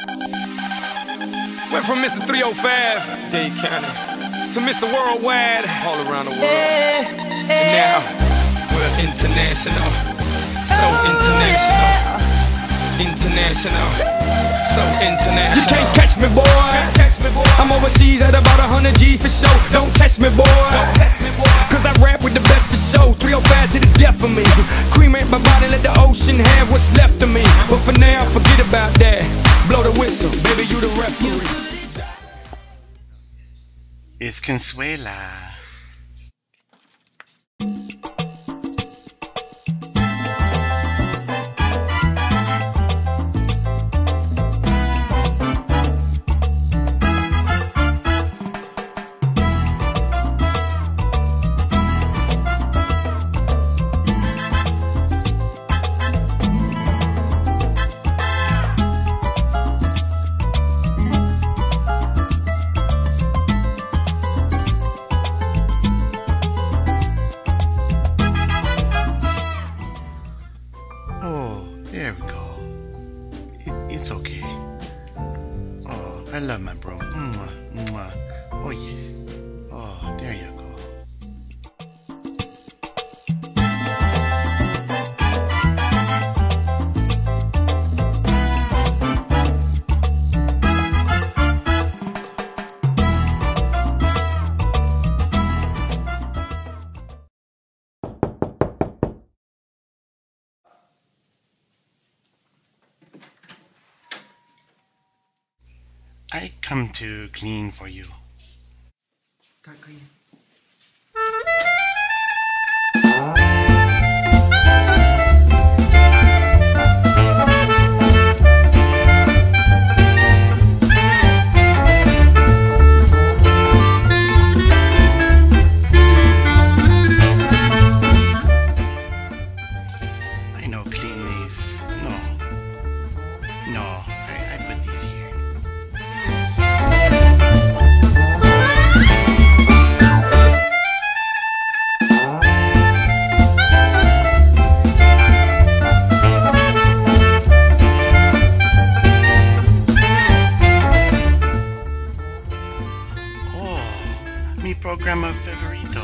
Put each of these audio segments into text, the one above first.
Went from Mr. 305, Dade County, to Mr. Worldwide, all around the world. And now, we're international, so international. International, so international. You can't catch me, boy. I'm overseas at about 100 G for show. Don't test me, boy. Cause I rap with the best for show. 305 to the death of me. Cremate my body, let the ocean have what's left of me. But for now, forget about that. Blow the whistle, baby, you the referee. It's Consuela. Oh, there we go. It's okay. Oh, I love my bro. Mwah, mwah. Oh, yes. Oh, there you go. I come to clean for you. I know clean these. No, I put these here. Mi programa favorito.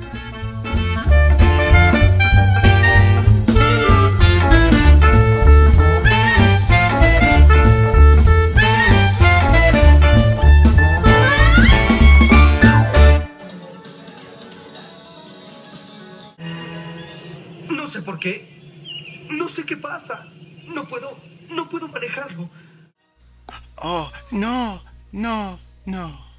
No sé por qué. No sé qué pasa. No puedo manejarlo. Oh, no.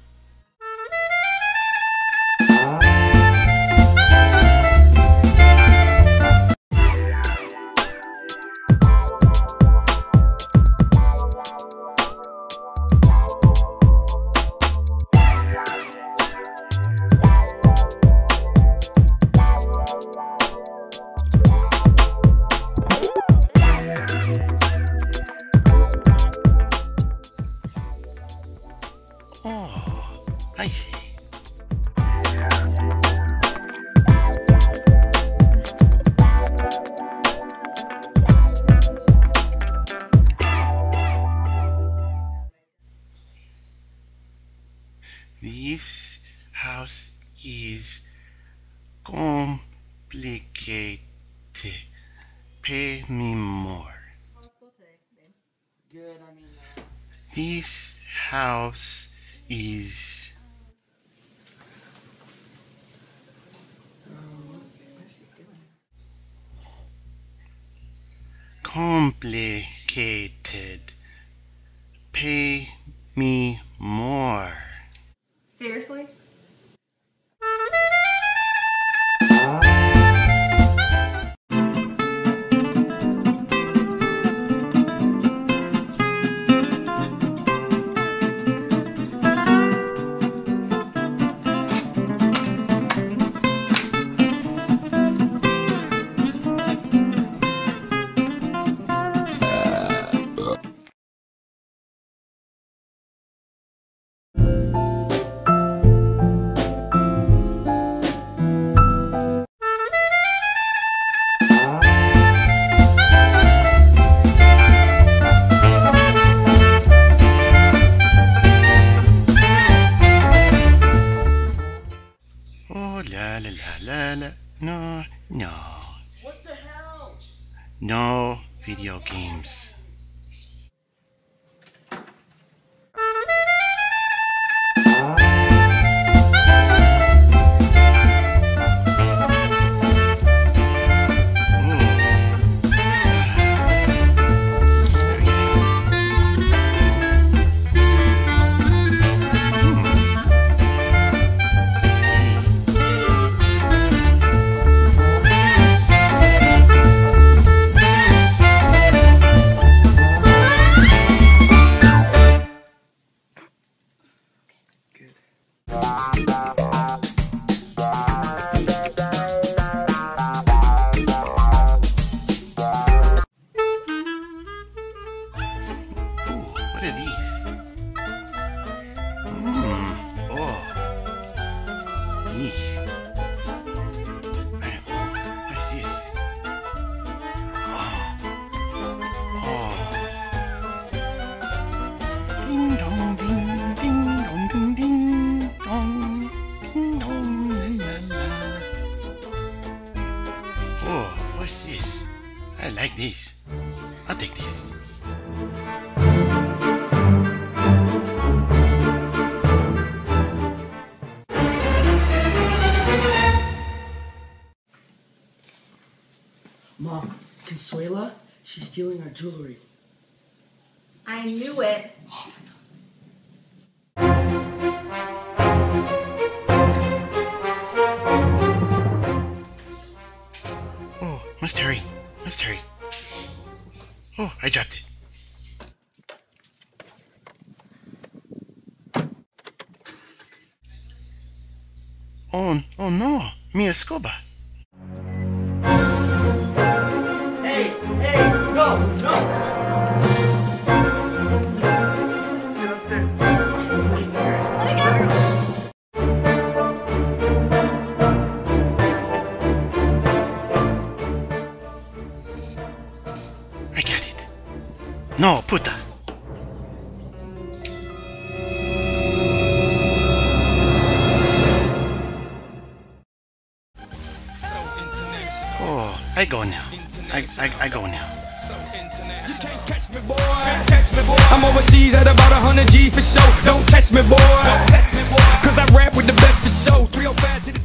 Oh, I see. This house is complicated. Pay me more. Good, I mean, This house is complicated. Pay me more. Seriously? No video games. What are these? Oh. Yeesh. What's this? Oh. Ding dong ding ding dong ding ding dong ding dong la la la. Oh, what's this? I like this. I'll take this. Mom, Consuela, she's stealing our jewelry. I knew it. Oh, must hurry. Must hurry. Oh, I dropped it. Oh no, mi escoba. Hey, no! Let me go. I got it. No, puta. Oh, I go now. I go now. You can't catch me, boy. I'm overseas at about 100 G for show. Don't test me, boy. Cause I rap with the best of show. 305 to the